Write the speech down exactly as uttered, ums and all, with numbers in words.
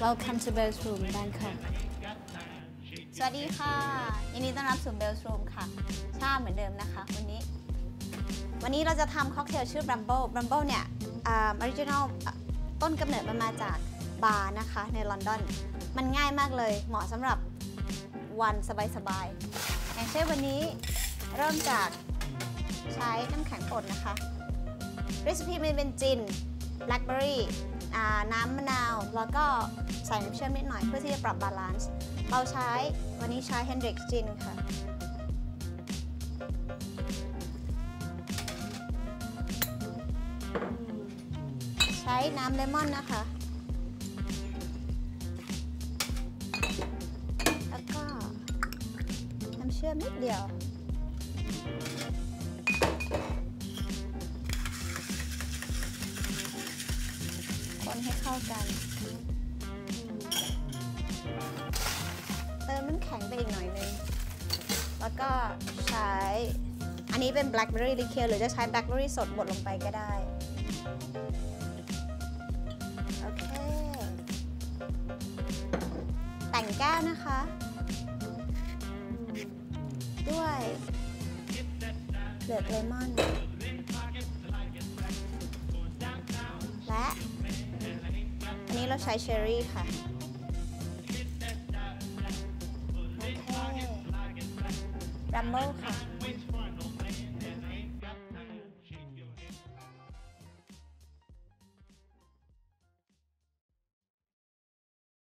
Welcome to Bell's Room Bangkok สวัสดีค่ะยินดีต้อนรับสู่ Bell's Room ค่ะชาเหมือนเดิมนะคะวันนี้วันนี้เราจะทำค็อกเทลชื่อ Bramble Bramble เนี่ยออริจินอลต้นกำเนิดมันมาจากบาร์นะคะในลอนดอนมันง่ายมากเลยเหมาะสำหรับวันสบายๆอย่างเช่นวันนี้เริ่มจากใช้น้ำแข็งป่นนะคะเรซิปีมันเป็นจินแบล็คเบอร์รี่น้ำมะนาวแล้วก็ใส่น้ำเชื่อมนิดหน่อยเพื่อที่จะปรับบาลานซ์เราใช้วันนี้ใช้ Hendrix Gin ค่ะใช้น้ำเลมอนนะคะแล้วก็น้ำเชื่อมนิดเดียวคนให้เข้ากันเติมน้ำแข็งไปอีกหน่อยนึงแล้วก็ใช้อันนี้เป็น blackberry liqueur หรือจะใช้ blackberry สดบดลงไปก็ได้โอเคแต่งแก้วนะคะด้วยเปลือกเลมอนและอันนี้เราใช้เชอร์รี่ค่ะโอเค Bramble ค่ะ